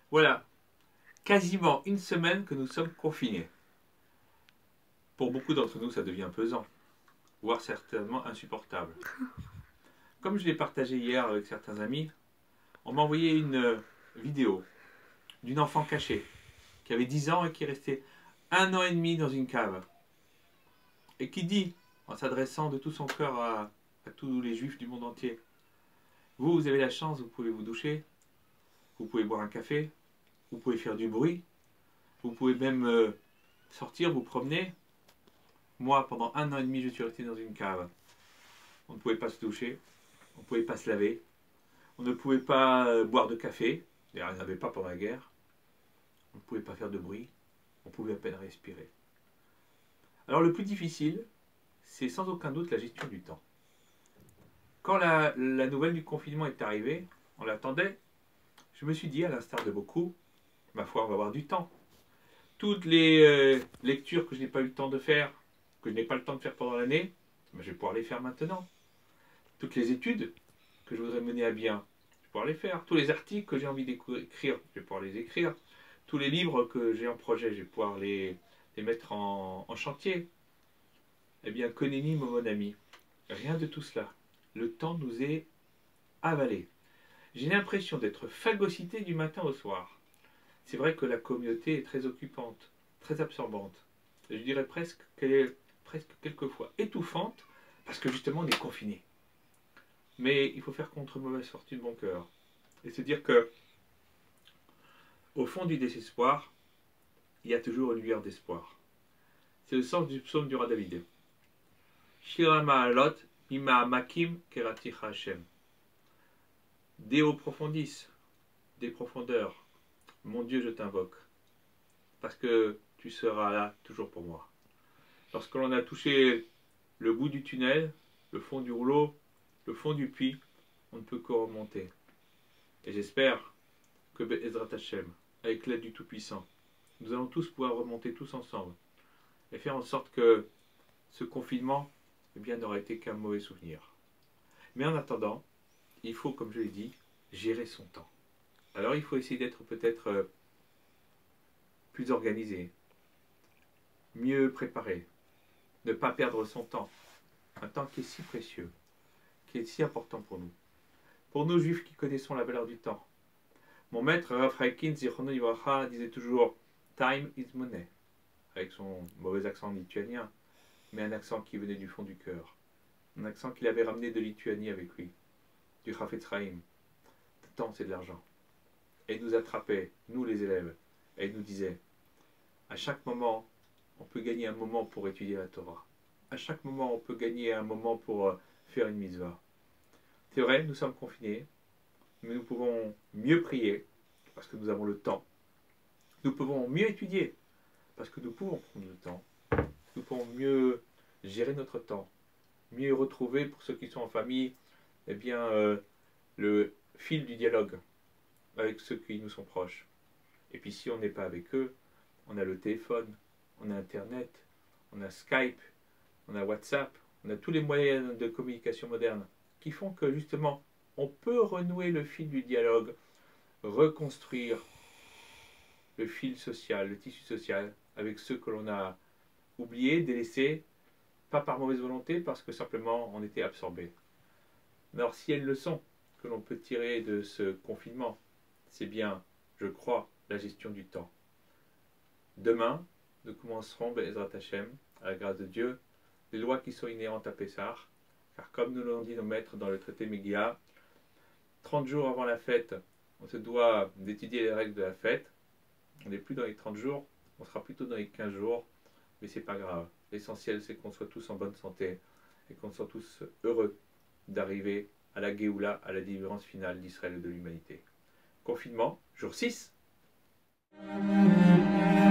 Voilà, quasiment une semaine que nous sommes confinés. Pour beaucoup d'entre nous, ça devient pesant, voire certainement insupportable. Comme je l'ai partagé hier avec certains amis, on m'a envoyé une vidéo d'une enfant cachée qui avait 10 ans et qui restait 1 an et demi dans une cave. Et qui dit, en s'adressant de tout son cœur à tous les juifs du monde entier, vous avez la chance, vous pouvez vous doucher, vous pouvez boire un café, vous pouvez faire du bruit, vous pouvez même sortir, vous promener. Moi, pendant 1 an et demi, je suis resté dans une cave. On ne pouvait pas se doucher, on ne pouvait pas se laver, on ne pouvait pas boire de café, d'ailleurs il n'y en avait pas pendant la guerre, on ne pouvait pas faire de bruit, on pouvait à peine respirer. Alors le plus difficile, c'est sans aucun doute la gestion du temps. Quand la nouvelle du confinement est arrivée, on l'attendait, je me suis dit, à l'instar de beaucoup, ma foi, on va avoir du temps. Toutes les lectures que je n'ai pas eu le temps de faire, que je n'ai pas le temps de faire pendant l'année, ben, je vais pouvoir les faire maintenant. Toutes les études que je voudrais mener à bien, je vais pouvoir les faire. Tous les articles que j'ai envie d'écrire, je vais pouvoir les écrire. Tous les livres que j'ai en projet, je vais pouvoir les mettre en chantier. Eh bien, Koneni, mon ami, rien de tout cela. Le temps nous est avalé. J'ai l'impression d'être phagocyté du matin au soir. C'est vrai que la communauté est très occupante, très absorbante. Je dirais presque qu'elle est presque quelquefois étouffante parce que justement on est confiné. Mais il faut faire contre mauvaise fortune bon cœur et se dire que au fond du désespoir, il y a toujours une lueur d'espoir. C'est le sens du psaume du roi David. Shira ma'alot ima makim keraticha Hashem. Deo profundis, des profondeurs. Mon Dieu, je t'invoque, parce que tu seras là toujours pour moi. Lorsque l'on a touché le bout du tunnel, le fond du rouleau, le fond du puits, on ne peut que remonter. Et j'espère que Be'ezrat Hashem, avec l'aide du Tout-Puissant, nous allons tous pouvoir remonter tous ensemble et faire en sorte que ce confinement eh bien, n'aura été qu'un mauvais souvenir. Mais en attendant, il faut, comme je l'ai dit, gérer son temps. Alors il faut essayer d'être peut-être plus organisé, mieux préparé, ne pas perdre son temps, un temps qui est si précieux, qui est si important pour nous. Pour nous juifs qui connaissons la valeur du temps. Mon maître Rav Chaikin Zichrono Livracha disait toujours Time is money, avec son mauvais accent lituanien, mais un accent qui venait du fond du cœur, un accent qu'il avait ramené de Lituanie avec lui, du Chafetz Chaim. Le temps c'est de l'argent. Et il nous attrapait, nous les élèves, et il nous disait à chaque moment, on peut gagner un moment pour étudier la Torah. À chaque moment, on peut gagner un moment pour faire une mitzvah. C'est vrai, nous sommes confinés, mais nous pouvons mieux prier, parce que nous avons le temps. Nous pouvons mieux étudier, parce que nous pouvons prendre le temps. Nous pouvons mieux gérer notre temps, mieux retrouver, pour ceux qui sont en famille, eh bien, le fil du dialogue avec ceux qui nous sont proches. Et puis si on n'est pas avec eux, on a le téléphone, on a Internet, on a Skype, on a WhatsApp, on a tous les moyens de communication modernes qui font que justement on peut renouer le fil du dialogue, reconstruire le fil social, le tissu social avec ceux que l'on a oubliés, délaissés, pas par mauvaise volonté, parce que simplement on était absorbés. Alors s'il y a une leçon que l'on peut tirer de ce confinement, c'est bien, je crois, la gestion du temps. Demain, nous commencerons, Be'ezrat Hashem, à la grâce de Dieu, les lois qui sont inhérentes à Pessah, car comme nous l'ont dit nos maîtres dans le traité Megillah, 30 jours avant la fête, on se doit d'étudier les règles de la fête. On n'est plus dans les 30 jours, on sera plutôt dans les 15 jours, mais c'est pas grave. L'essentiel, c'est qu'on soit tous en bonne santé et qu'on soit tous heureux d'arriver à la Géoula, à la délivrance finale d'Israël et de l'humanité. Confinement, jour 6.